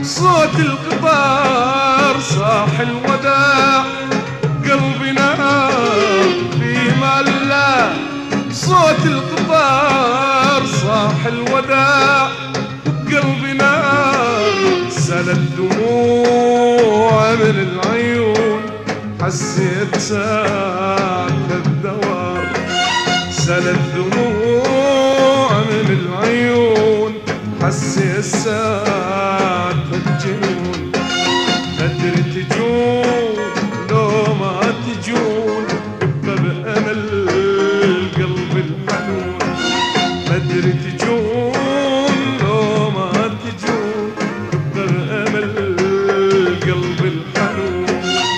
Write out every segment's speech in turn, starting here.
صوت القطار صاح الوداع قلبنا في ملا. صوت القطار صاح الوداع قلبنا سال الدموع من العيون حسيت ساعة الدوار. سال الدموع من العيون حسيت ساعة الجنون. بدر تجون لو ما تجون يبقى بأمل قلب الحنون. بدر تجون لو ما تجون يبقى بأمل قلب الحنون.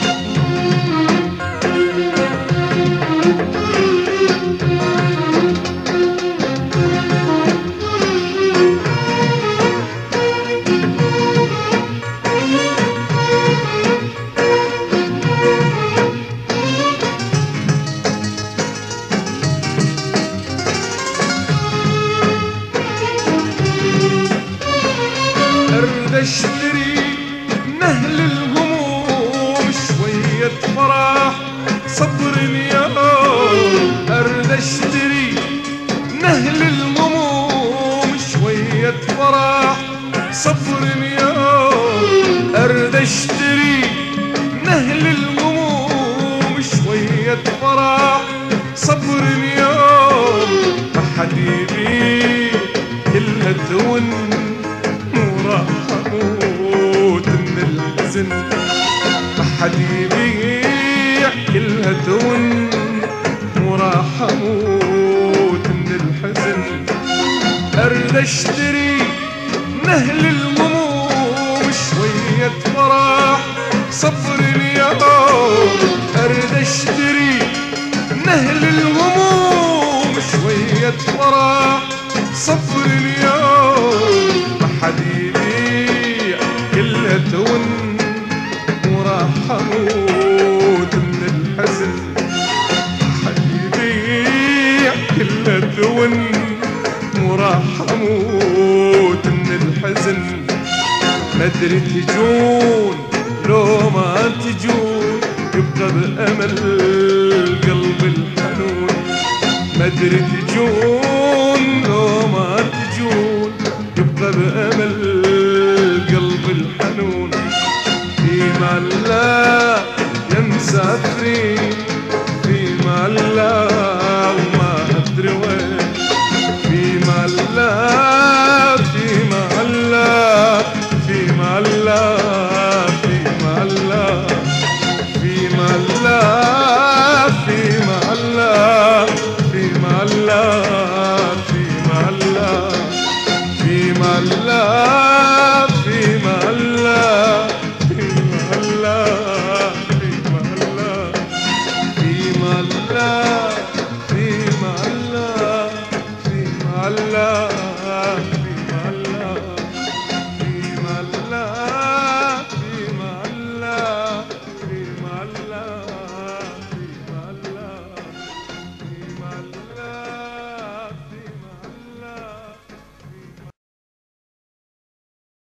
اشتري نهل الهموم شوية فرح صبر اليوم. ارد اشتري نهل الهموم شوية فرح صبر اليوم. ارد اشتري نهل الهموم شوية فرح صبر اليوم. ما حد يبيع كلها تون وراح اموت من الحزن. ما حد يبيع كلها تون وراح اموت من الحزن. ارد اشتري نهل الهموم شوية فرح صبر اليوم. ارد اشتري نهل الهموم شوية فرح صبر اليوم. ما حد يبيع كلها تون وراح اموت من الحزن. ما حد يبيع كلها تون وراح اموت من الحزن. ما ادري تجون لو ما تجون يبقى بأمل قلب الحنون. ما ادري تجون لو ما تجون يبقى بأمل قلب الحنون. في ملا يا مسافرين في ملا وما أدري وين. في ملا في ملا في ملا في ملا في ملا في ملا في ملا في ملا في ملا في ملا في ملا في ملا في ملا